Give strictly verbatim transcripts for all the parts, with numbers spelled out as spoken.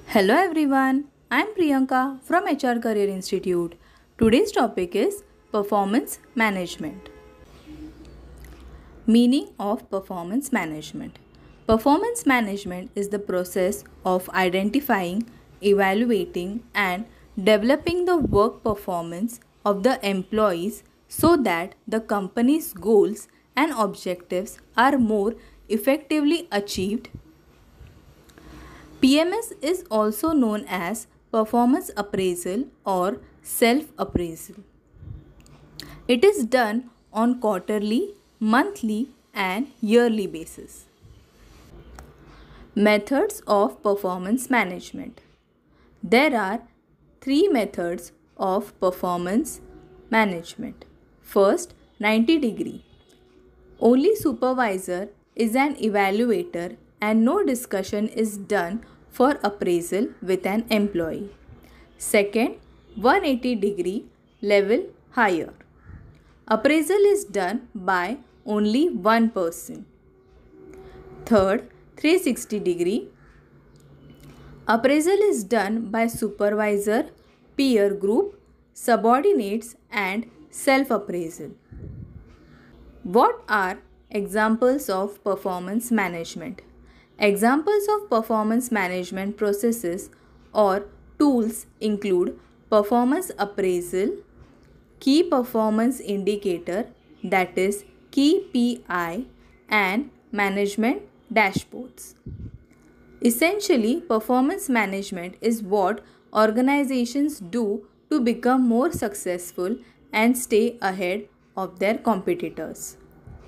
Hello everyone, I am Priyanka from H R Career Institute. Today's topic is performance management. Meaning of performance management. Performance management is the process of identifying, evaluating, and developing the work performance of the employees so that the company's goals and objectives are more effectively achieved. P M S is also known as performance appraisal or self appraisal. It is done on quarterly, monthly, and yearly basis. Methods of performance management. There are three methods of performance management. First, ninety degree. Only supervisor is an evaluator and no discussion is done for appraisal with an employee. Second, one hundred eighty degree level higher. Appraisal is done by only one person. Third, three hundred sixty degree. Appraisal is done by supervisor, peer group, subordinates and self-appraisal. What are examples of performance management? Examples of performance management processes or tools include performance appraisal, key performance indicator, that is K P I, and management dashboards. Essentially, performance management is what organizations do to become more successful and stay ahead of their competitors.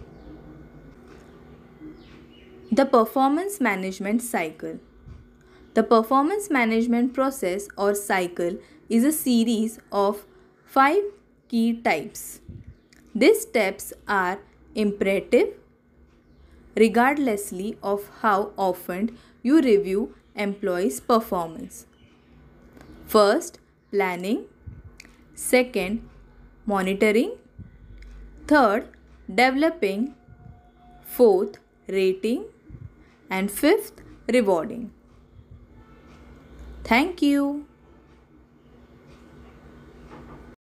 The performance management cycle. The performance management process or cycle is a series of five key types. These steps are imperative regardlessly of how often you review employees' performance. First, planning. Second, monitoring. Third, developing. Fourth, rating. And fifth, rewarding. Thank you.